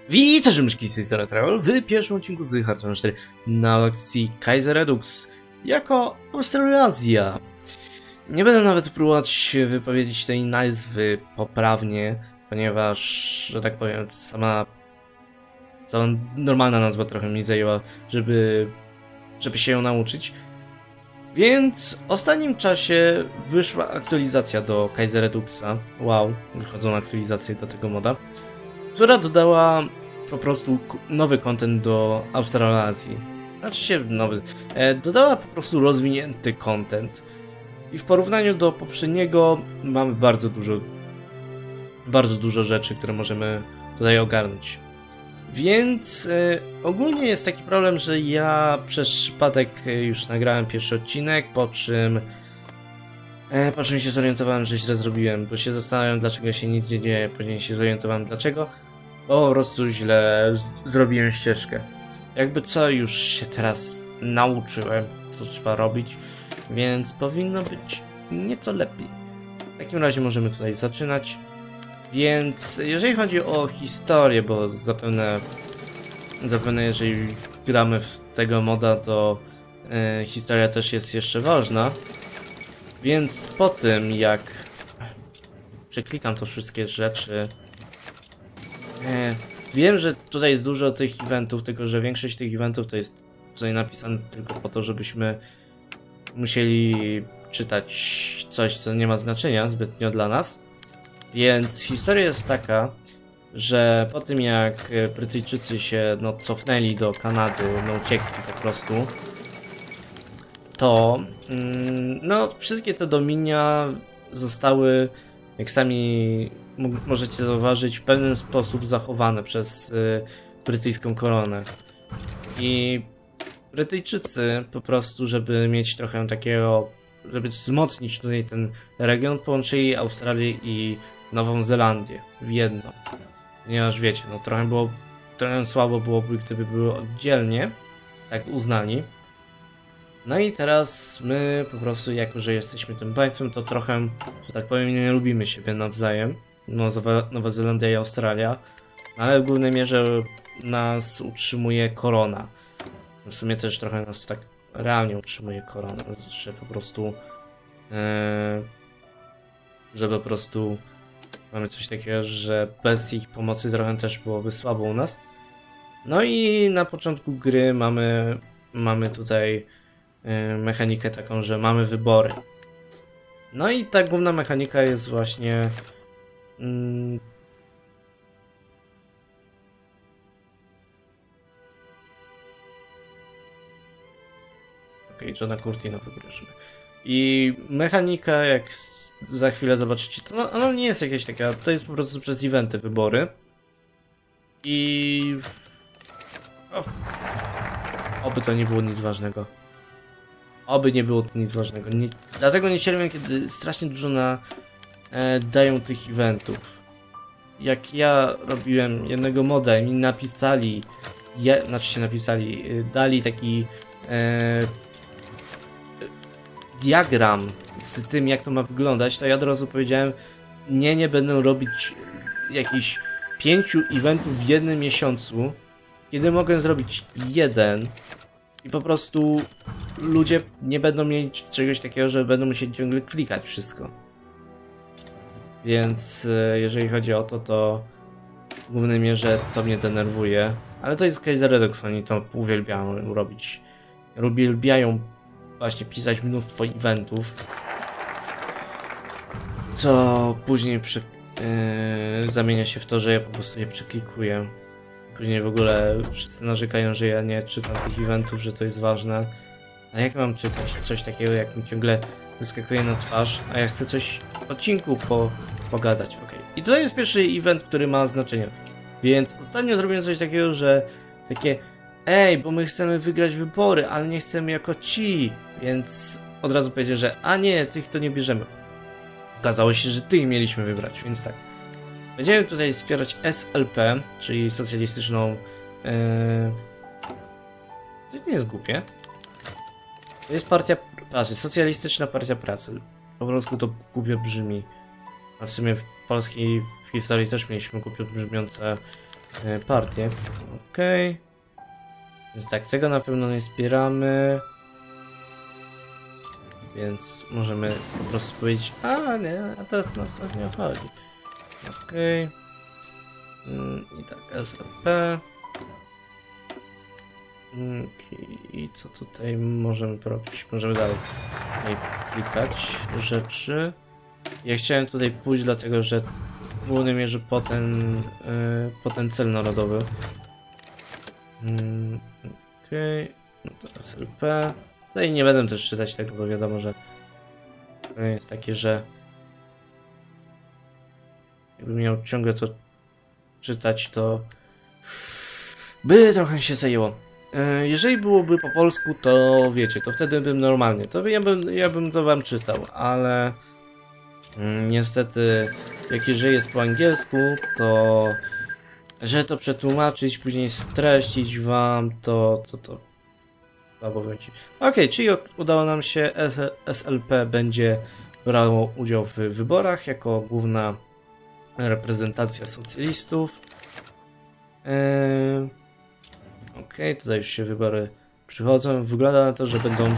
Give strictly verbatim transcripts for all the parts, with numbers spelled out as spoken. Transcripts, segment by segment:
Witam, myszki z tej Travel w pierwszym odcinku z Hearthstone cztery na akcji Kaiser Redux jako Australazja. Nie będę nawet próbować wypowiedzieć tej nazwy poprawnie, ponieważ, że tak powiem, sama, sama normalna nazwa trochę mi zajęła, żeby, żeby się ją nauczyć. Więc w ostatnim czasie wyszła aktualizacja do Kaiser Reduxa. Wow, wychodzą aktualizacje do tego moda, która dodała po prostu nowy content do Australazji. Znaczy się nowy. E, dodała po prostu rozwinięty content. I w porównaniu do poprzedniego mamy bardzo dużo bardzo dużo rzeczy, które możemy tutaj ogarnąć. Więc e, ogólnie jest taki problem, że ja przez przypadek już nagrałem pierwszy odcinek, po czym e, po czym się zorientowałem, że źle zrobiłem, bo się zastanawiam, dlaczego się nic nie dzieje, później się zorientowałem dlaczego. Bo po prostu źle zrobiłem ścieżkę. Jakby co, już się teraz nauczyłem, co trzeba robić, więc powinno być nieco lepiej. W takim razie możemy tutaj zaczynać. Więc jeżeli chodzi o historię, bo zapewne, zapewne jeżeli gramy w tego moda, to e, historia też jest jeszcze ważna. Więc po tym jak przeklikam to wszystkie rzeczy, e, wiem, że tutaj jest dużo tych eventów, tylko że większość tych eventów to jest tutaj napisane tylko po to, żebyśmy musieli czytać coś, co nie ma znaczenia zbytnio dla nas. Więc historia jest taka, że po tym jak Brytyjczycy się no, cofnęli do Kanady, no uciekli po prostu, to mm, no wszystkie te dominia zostały, jak sami możecie zauważyć, w pewien sposób zachowane przez y, brytyjską koronę. I Brytyjczycy po prostu, żeby mieć trochę takiego, żeby wzmocnić tutaj ten region, połączyli Australię i Nową Zelandię w jedno. Ponieważ wiecie, no trochę było, trochę słabo byłoby, gdyby były oddzielnie, tak uznali. No i teraz my po prostu, jako że jesteśmy tym państwem, to trochę, że tak powiem, nie lubimy siebie nawzajem. Nowa, Nowa Zelandia i Australia, ale w głównej mierze nas utrzymuje korona. W sumie też trochę nas tak realnie utrzymuje korona, że po prostu e, że po prostu mamy coś takiego, że bez ich pomocy trochę też byłoby słabo u nas. No i na początku gry mamy, mamy tutaj e, mechanikę taką, że mamy wybory. No i ta główna mechanika jest właśnie mm, okej, okay, Johna Curtina wybierzemy. I mechanika, jak za chwilę zobaczycie, to no, ona nie jest jakaś taka, to jest po prostu przez eventy wybory. I o, oby to nie było nic ważnego. Oby nie było to nic ważnego. Nie, dlatego nie cierpię, kiedy strasznie dużo na, e, dają tych eventów. Jak ja robiłem jednego moda i mi napisali, je, znaczy się napisali, dali taki e, diagram z tym, jak to ma wyglądać, to ja od razu powiedziałem, nie, nie będę robić jakichś pięciu eventów w jednym miesiącu, kiedy mogę zrobić jeden i po prostu ludzie nie będą mieć czegoś takiego, że będą musieli ciągle klikać wszystko. Więc jeżeli chodzi o to, to w głównej mierze to mnie denerwuje, ale to jest Kaiser Redux, oni to uwielbiają robić. Uwielbiają właśnie pisać mnóstwo eventów, co później przy, yy, zamienia się w to, że ja po prostu je przeklikuję. Później w ogóle wszyscy narzekają, że ja nie czytam tych eventów, że to jest ważne. A jak mam czytać coś takiego, jak mi ciągle wyskakuje na twarz, a ja chcę coś w odcinku po, pogadać. Okay. I tutaj jest pierwszy event, który ma znaczenie. Więc ostatnio zrobiłem coś takiego, że takie ej, bo my chcemy wygrać wybory, ale nie chcemy jako ci. Więc od razu powiedział, że a nie, tych to nie bierzemy. Okazało się, że tych mieliśmy wybrać, więc tak. Będziemy tutaj wspierać S L P, czyli socjalistyczną... Yy... To nie jest głupie. To jest partia... Patrzcie, socjalistyczna partia pracy. Po polsku to głupio brzmi. A w sumie w polskiej w historii też mieliśmy głupio brzmiące e, partię. Okej. Okay. Więc tak, tego na pewno nie wspieramy. Więc możemy po prostu powiedzieć, a nie, a teraz nas to nie obchodzi. Okej. Okay. Mm, I tak, S L P. Okay. I co tutaj możemy robić? Możemy dalej tutaj klikać rzeczy. Ja chciałem tutaj pójść, dlatego że w głównym mierze po ten, yy, po ten cel narodowy. Mm, Okej, okay. No to S L P. Tutaj nie będę też czytać tego, bo wiadomo, że to jest takie, że jakbym miał ciągle to czytać, to by trochę się zajęło. Jeżeli byłoby po polsku, to wiecie, to wtedy bym normalnie, to ja bym, ja bym to wam czytał, ale niestety, jak jeżeli jest po angielsku, to że to przetłumaczyć, później streścić wam, to to to albo ci. Okej, czyli udało nam się, S L P będzie brało udział w wyborach jako główna reprezentacja socjalistów. Eee, Okej, tutaj już się wybory przychodzą. Wygląda na to, że będą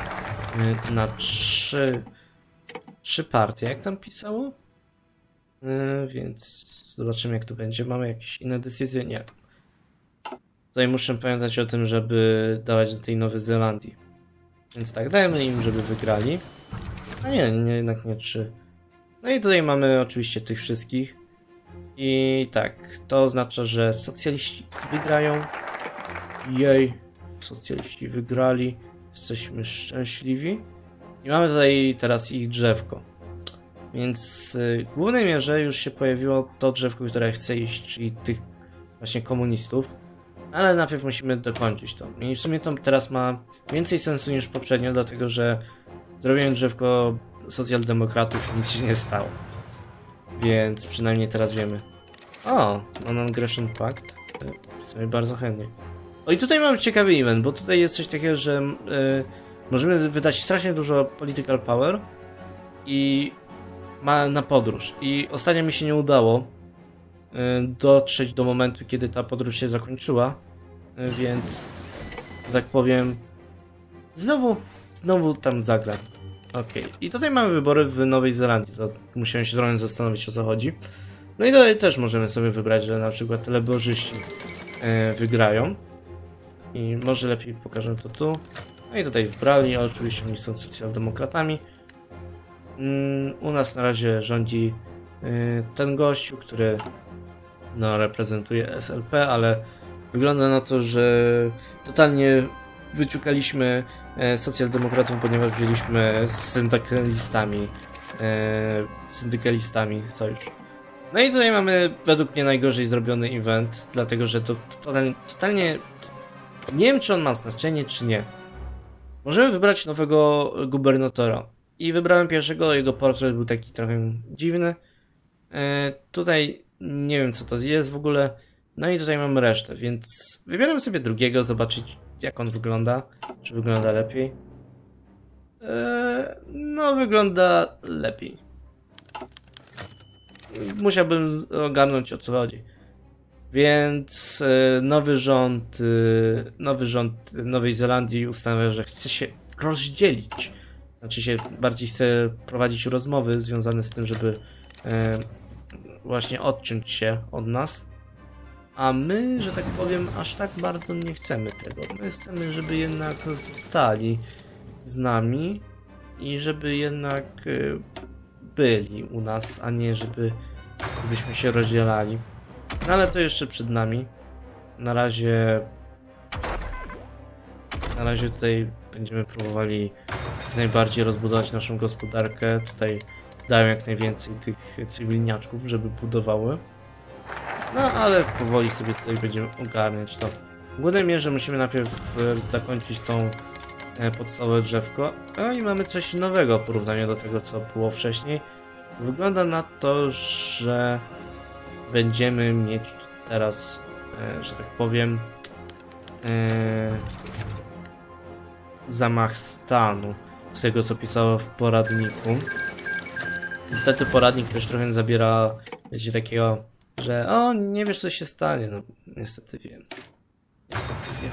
na trzy, trzy partie, jak tam pisało. Eee, więc zobaczymy, jak to będzie. Mamy jakieś inne decyzje? Nie. Tutaj muszę pamiętać o tym, żeby dawać do tej Nowej Zelandii. Więc tak, dajemy im, żeby wygrali. A nie, nie, jednak nie trzy. No i tutaj mamy oczywiście tych wszystkich. I tak, to oznacza, że socjaliści wygrają. Jej, socjaliści wygrali. Jesteśmy szczęśliwi. I mamy tutaj teraz ich drzewko. Więc w głównej mierze już się pojawiło to drzewko, które chce iść, czyli tych właśnie komunistów. Ale najpierw musimy dokończyć to. I w sumie to teraz ma więcej sensu niż poprzednio, dlatego że zrobiłem drzewko socjaldemokratów i nic się nie stało. Więc przynajmniej teraz wiemy. O, Non-Aggression Pact. W sumie bardzo chętnie. O, i tutaj mamy ciekawy event, bo tutaj jest coś takiego, że yy, możemy wydać strasznie dużo political power i ma na podróż. I ostatnio mi się nie udało yy, dotrzeć do momentu, kiedy ta podróż się zakończyła, yy, więc tak powiem, znowu, znowu tam zagram. Okej, okay. I tutaj mamy wybory w Nowej Zelandii, to musiałem się trochę zastanowić, o co chodzi. No i tutaj też możemy sobie wybrać, że na przykład leborzyści yy, wygrają. I może lepiej pokażę to tu. No i tutaj wbrali, oczywiście oni są socjaldemokratami. Yy, u nas na razie rządzi yy, ten gościu, który no, reprezentuje S L P, ale wygląda na to, że totalnie wyciukaliśmy e, socjaldemokratów, ponieważ wzięliśmy z syndykalistami, e, syndykalistami sojusz. No i tutaj mamy według mnie najgorzej zrobiony event, dlatego że to totalnie, totalnie nie wiem, czy on ma znaczenie, czy nie. Możemy wybrać nowego gubernatora. I wybrałem pierwszego, jego portret był taki trochę dziwny. E, tutaj nie wiem, co to jest w ogóle. No i tutaj mamy resztę, więc wybieram sobie drugiego, zobaczyć, jak on wygląda. Czy wygląda lepiej? Eee, no, wygląda lepiej. Musiałbym ogarnąć, o co chodzi. Więc e, nowy rząd, e, nowy rząd Nowej Zelandii ustanawia, że chce się rozdzielić. Znaczy się bardziej chce prowadzić rozmowy związane z tym, żeby e, właśnie odciąć się od nas. A my, że tak powiem, aż tak bardzo nie chcemy tego. My chcemy, żeby jednak zostali z nami i żeby jednak y, byli u nas, a nie żeby żebyśmy się rozdzielali. No ale to jeszcze przed nami. Na razie na razie tutaj będziemy próbowali najbardziej rozbudować naszą gospodarkę. Tutaj dają jak najwięcej tych cywilniaczków, żeby budowały. No, ale powoli sobie tutaj będziemy ogarniać to. W głównej mierze musimy najpierw zakończyć tą podstawowe drzewko. A i mamy coś nowego w porównaniu do tego, co było wcześniej. Wygląda na to, że będziemy mieć teraz, że tak powiem, zamach stanu. Z tego, co pisało w poradniku. Niestety poradnik też trochę zabiera, wiecie, takiego że o, nie wiesz co się stanie. No, niestety wiem. Niestety wiem.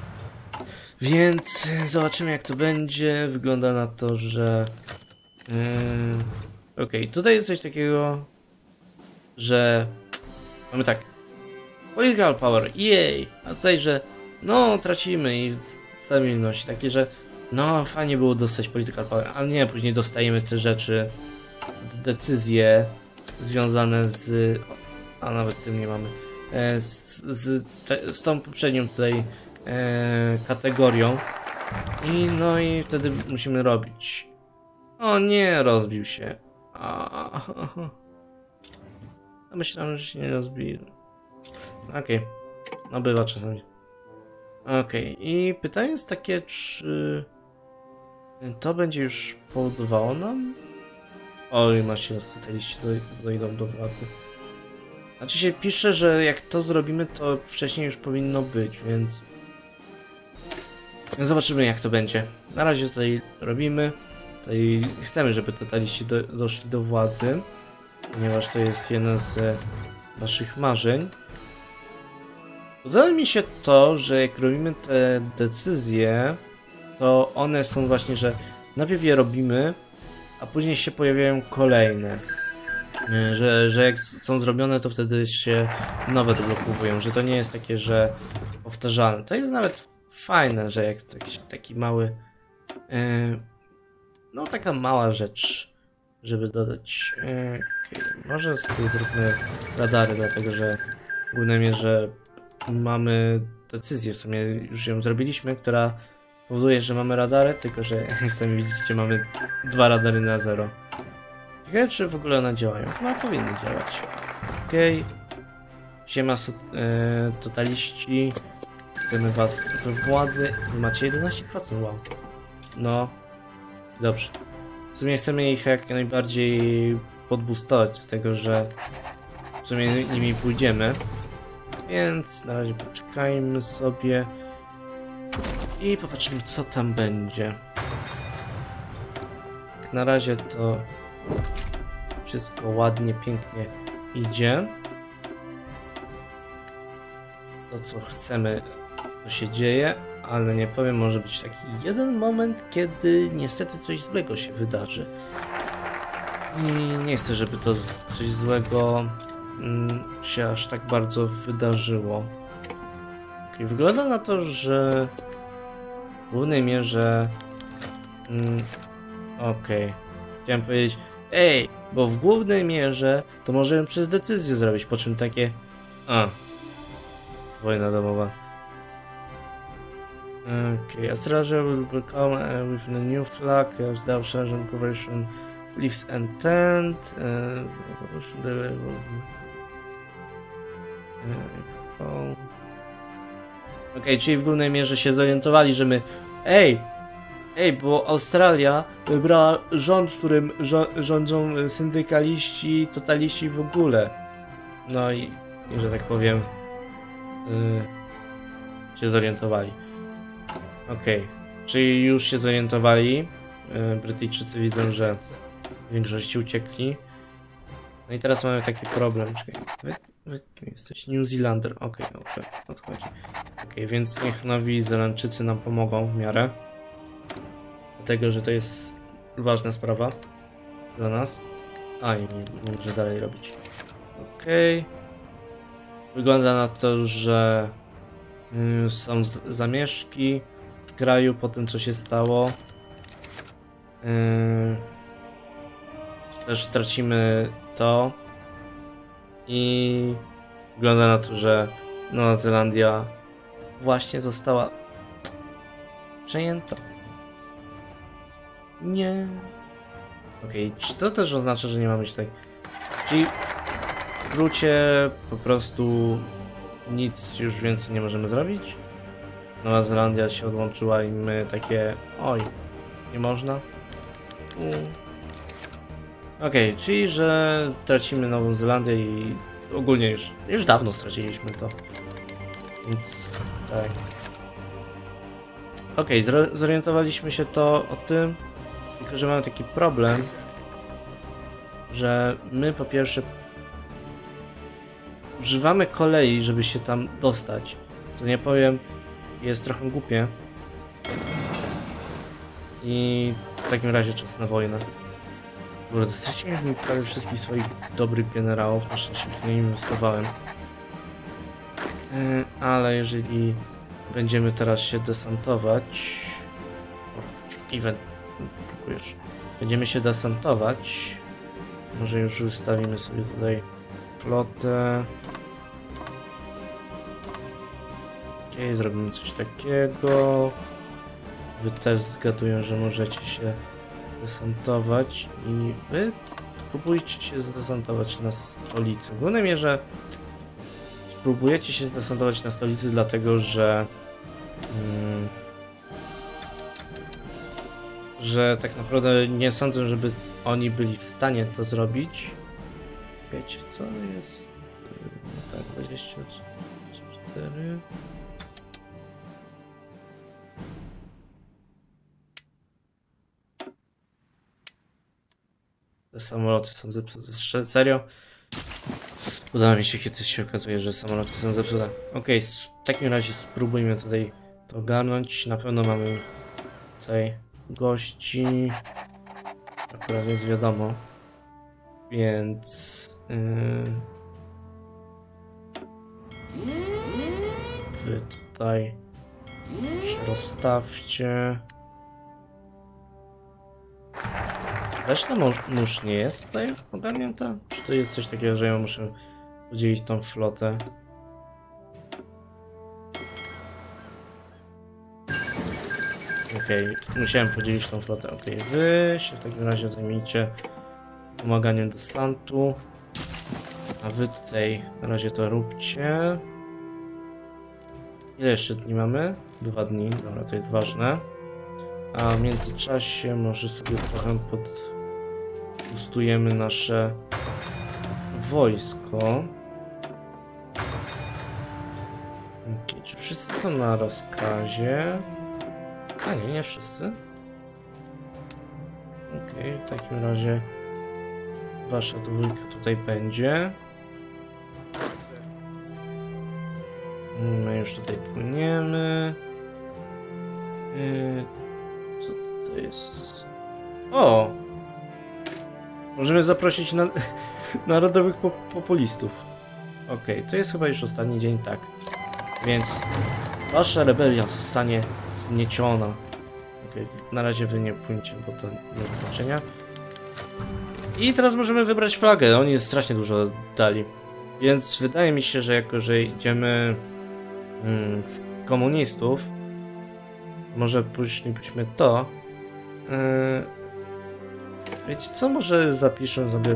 Więc zobaczymy jak to będzie. Wygląda na to, że... Yy... Okej, okay, tutaj jest coś takiego, że... Mamy tak. Political power, jej! A tutaj, że no, tracimy i stabilność. Takie, że no, fajnie było dostać political power, ale nie, później dostajemy te rzeczy, decyzje związane z... A nawet tym nie mamy. Z, z, te, z tą poprzednią tutaj e, kategorią. I no i wtedy musimy robić. O nie, rozbił się. A, a myślałem, że się nie rozbił. Okej. Okay. No bywa czasami. Okej. Okay. I pytanie jest takie, czy to będzie już powodowało nam? Oj, macie liście dojdą do władzy. Znaczy się pisze, że jak to zrobimy, to wcześniej już powinno być, więc... Zobaczymy jak to będzie. Na razie tutaj robimy. Tutaj chcemy, żeby totaliści do, doszli do władzy, ponieważ to jest jedno z naszych marzeń. Podoba mi się to, że jak robimy te decyzje, to one są właśnie, że najpierw je robimy, a później się pojawiają kolejne. Że, że jak są zrobione, to wtedy się nowe doblokowują, że to nie jest takie, że powtarzalne. To jest nawet fajne, że jak taki, taki mały, yy, no taka mała rzecz, żeby dodać. Yy, okay. Może sobie zróbmy radary, dlatego że w głównej mierze mamy decyzję, w sumie już ją zrobiliśmy, która powoduje, że mamy radary, tylko że jak sami widzicie, mamy dwa radary na zero. Ciekawe, czy w ogóle one działają? Chyba powinny działać. Okej. Okay. Siema so, e, totaliści. Chcemy was we władzy. Wy macie jedenaście procent, wow. No. Dobrze. W sumie chcemy ich jak najbardziej podboostować do tego, że w sumie nimi pójdziemy. Więc na razie poczekajmy sobie. I popatrzymy co tam będzie. Tak na razie to wszystko ładnie, pięknie idzie. To co chcemy, to się dzieje, ale nie powiem, może być taki jeden moment, kiedy niestety coś złego się wydarzy. I nie chcę, żeby to coś złego mm, się aż tak bardzo wydarzyło. I wygląda na to, że w głównej mierze... Mm, Okej. Okay. Chciałem powiedzieć, ej, bo w głównej mierze to możemy przez decyzję zrobić, po czym takie... A. Wojna domowa. Okay, Australia will become uh, with the new flag as the Australian Corporation leaves intent. Uh, Okej, okay, czyli w głównej mierze się zorientowali, że my... Ej! Ej, bo Australia wybrała rząd, w którym rządzą syndykaliści, totaliści w ogóle. No i, i że tak powiem, yy, się zorientowali. Okej, okay. Czyli już się zorientowali. Yy, Brytyjczycy widzą, że w większości uciekli. No i teraz mamy taki problem. Czekaj, wy, wy kim jesteś? New Zealander. Okej, okay, okay, odchodzi. Okej, okay, więc niech Nowi Zelandczycy nam pomogą w miarę. Dlatego, że to jest ważna sprawa dla nas. A i nie, nie może dalej robić. Okej. Okay. Wygląda na to, że y, są z, zamieszki w kraju po tym, co się stało. Y, też stracimy to. I wygląda na to, że Nowa Zelandia właśnie została przejęta. Nie. Okej, okay. Czy to też oznacza, że nie mamy tutaj... Czyli w skrócie po prostu nic już więcej nie możemy zrobić? Nowa Zelandia się odłączyła i my takie... Oj, nie można? Mm. Okej, okay, czyli że tracimy Nową Zelandię i ogólnie już, już dawno straciliśmy to. Więc tak. Okej, okay, zorientowaliśmy się to o tym. Tylko że mamy taki problem, że my po pierwsze używamy kolei, żeby się tam dostać. Co nie powiem, jest trochę głupie. I w takim razie czas na wojnę. Kurde, straciłem prawie wszystkich swoich dobrych generałów, na szczęście nie inwestowałem. Yy, ale jeżeli będziemy teraz się desantować... O, event, próbujesz. Będziemy się desantować. Może już wystawimy sobie tutaj flotę. Okej, okay, zrobimy coś takiego. Wy też zgaduję, że możecie się desantować i wy spróbujcie się zdesantować na stolicy. W głównej mierze spróbujecie się zdesantować na stolicy, dlatego że hmm, że tak naprawdę nie sądzę, żeby oni byli w stanie to zrobić. Wiecie co jest? No tak, dwadzieścia cztery. Te samoloty są zepsute. Serio? Udało mi się, kiedy się okazuje, że samoloty są zepsute. Okej, w takim razie spróbujmy tutaj to ogarnąć. Na pewno mamy tutaj gości. Akurat jest wiadomo. Więc... Yy... Wy tutaj się rozstawcie. Reszta mórz nie jest tutaj ogarnięta? Czy to jest coś takiego, że ja muszę podzielić tą flotę? Okej, okay, musiałem podzielić tą flotę. Okej, okay, wy się w takim razie zajmijcie pomaganiem desantu. A wy tutaj na razie to róbcie. Ile jeszcze dni mamy? Dwa dni, dobra, to jest ważne. A w międzyczasie może sobie trochę podpustujemy nasze wojsko. Okay, czy wszyscy są na rozkazie? A nie, nie wszyscy. Okej, okay, w takim razie wasza dwójka tutaj będzie. My już tutaj płyniemy. Yy, co to jest? O! Możemy zaprosić na narodowych po populistów. Okej, okay, to jest chyba już ostatni dzień, tak. Więc wasza rebelia zostanie znieciona. Okej, okay, na razie wy nie płyńcie, bo to nie ma znaczenia. I teraz możemy wybrać flagę. Oni strasznie dużo dali. Więc wydaje mi się, że jako, że idziemy mm, w komunistów, może późniejbyśmy to. Yy, wiecie co? Może zapiszę sobie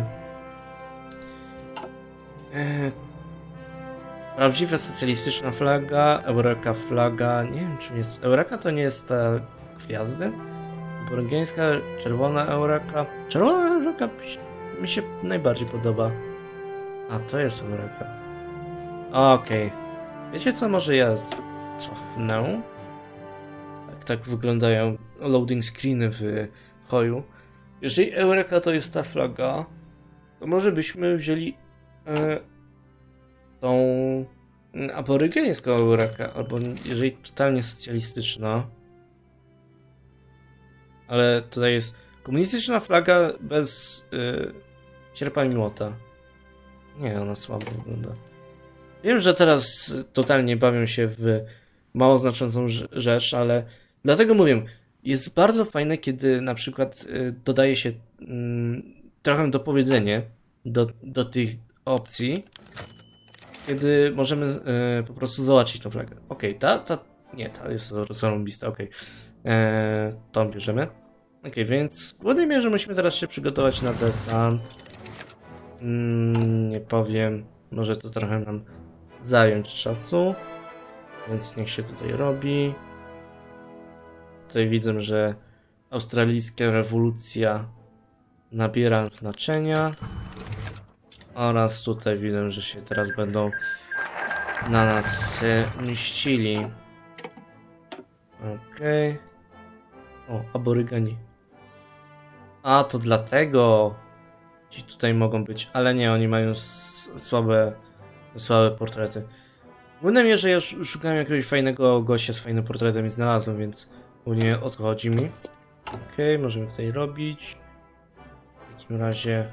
yy, prawdziwa socjalistyczna flaga, Eureka flaga. Nie wiem, czym jest. Eureka to nie jest ta gwiazda? Aborygeńska, czerwona Eureka. Czerwona Eureka mi się najbardziej podoba. A to jest Eureka. Okej. Okay. Wiecie co? Może ja cofnę. Tak, tak wyglądają loading screeny w Hoju. Jeżeli Eureka to jest ta flaga, to może byśmy wzięli e, tą aborygeńską Eurekę, albo jeżeli totalnie socjalistyczna. Ale tutaj jest komunistyczna flaga bez y, sierpa i młota. Nie, ona słabo wygląda. Wiem, że teraz totalnie bawię się w mało znaczącą rzecz, ale dlatego mówię, jest bardzo fajne, kiedy na przykład y, dodaje się y, trochę dopowiedzenie do, do tych opcji, kiedy możemy y, po prostu zobaczyć tą flagę. Okej, okay, ta, ta, nie, ta jest zarąbista, okej. Okay. Eee, tą bierzemy. Ok, więc w głównej mierze musimy teraz się przygotować na desant. Mm, nie powiem, może to trochę nam zająć czasu, więc niech się tutaj robi. Tutaj widzę, że australijska rewolucja nabiera znaczenia. Oraz tutaj widzę, że się teraz będą na nas e, mścili. Okej. Okay. O, aborygeni. A, to dlatego ci tutaj mogą być, ale nie, oni mają słabe Słabe portrety. W głównej mierze ja szukałem jakiegoś fajnego gościa z fajnym portretem i znalazłem, więc głównie o to chodzi mi. Okej, okay, możemy tutaj robić. W takim razie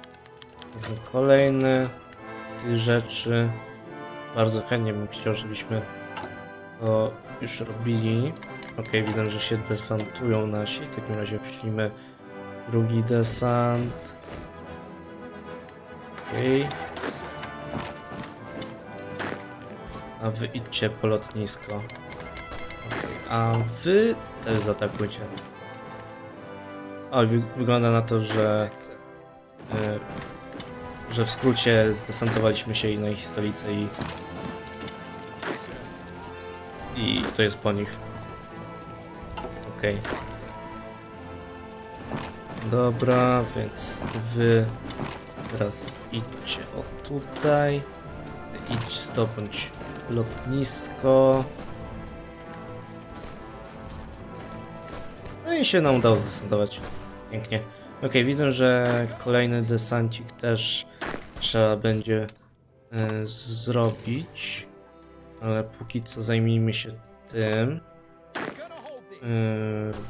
kolejne z tych rzeczy. Bardzo chętnie bym chciał, żebyśmy to już robili. Okej, okay, widzę, że się desantują nasi. W takim razie wślimy drugi desant. Okej. Okay. A wy idźcie po lotnisko. Okay. A wy też zaatakujcie. O, wy wygląda na to, że yy, że w skrócie zdesantowaliśmy się na ich stolicę i i to jest po nich. Okej. Okay. Dobra, więc wy teraz idźcie o tutaj. Idź zdobądź lotnisko. No i się nam udało zdesantować. Pięknie. Ok, widzę, że kolejny desancik też trzeba będzie y, zrobić. Ale póki co zajmijmy się tym. Y,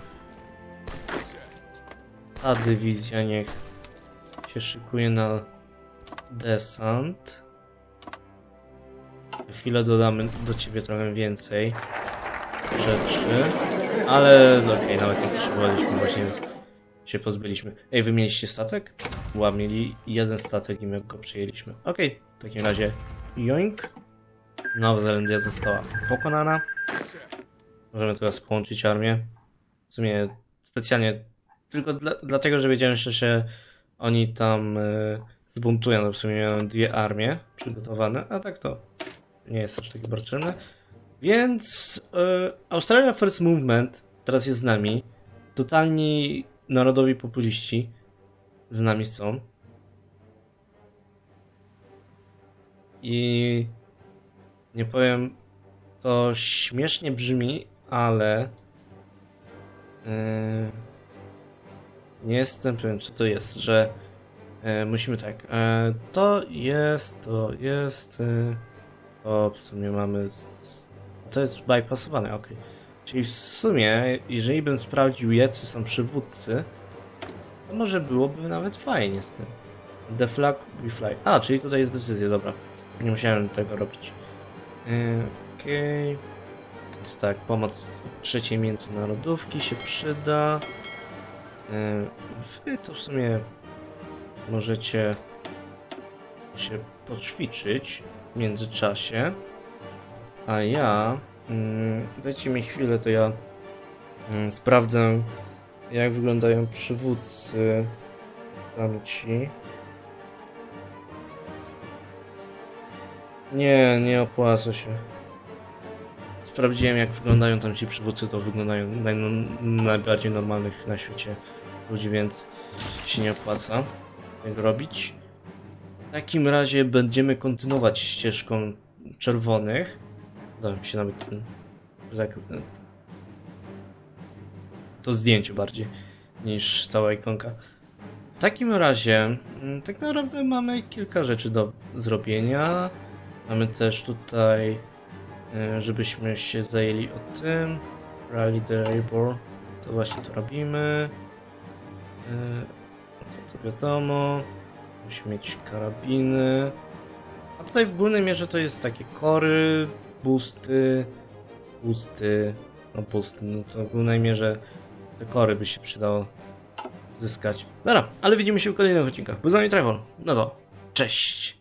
ta dywizja niech się szykuje na desant. Chwilę dodamy do ciebie trochę więcej rzeczy, ale okej, okay, nawet nie potrzebowaliśmy, właśnie się pozbyliśmy. Ej, wy mieliście statek? Ła, mieli jeden statek i my go przyjęliśmy. Okej, okay, w takim razie joink. Nowa Zelandia została pokonana. Możemy teraz połączyć armię. W sumie specjalnie tylko dla, dlatego, że wiedziałem, że się oni tam y, zbuntują. No w sumie miałem dwie armie przygotowane, a tak to nie jest aż taki potrzebne. Więc y, Australia First Movement teraz jest z nami. Totalni narodowi populiści z nami są. I nie powiem, to śmiesznie brzmi, ale yy, nie jestem pewien, czy to jest, że yy, musimy tak. Yy, to jest, to jest. Yy, o, w sumie mamy. To jest bypassowane, ok. Czyli w sumie, jeżeli bym sprawdził, jacy są przywódcy, to może byłoby nawet fajnie z tym. The flag we fly. A, czyli tutaj jest decyzja, dobra. Nie musiałem tego robić. Okej. Okay. Jest tak, pomoc trzeciej międzynarodówki się przyda. Wy to w sumie możecie się poćwiczyć w międzyczasie. A ja... Dajcie mi chwilę, to ja sprawdzę, jak wyglądają przywódcy tamci. Nie, nie opłaca się. Sprawdziłem, jak wyglądają tam ci przywódcy, to wyglądają naj, najbardziej normalnych na świecie ludzi, więc się nie opłaca tego robić. W takim razie będziemy kontynuować ścieżką czerwonych. Udało mi się nawet ten, tak, to zdjęcie bardziej niż cała ikonka. W takim razie tak naprawdę mamy kilka rzeczy do zrobienia. Mamy też tutaj, żebyśmy się zajęli o tym. Rally the Labor. To właśnie to robimy. To, to wiadomo. Musimy mieć karabiny. A tutaj w głównej mierze to jest takie kory, boosty, boosty, no boosty, no to w głównej mierze te kory by się przydało zyskać. Dobra, ale widzimy się w kolejnych odcinkach. Był z nami Trevor. No to, cześć!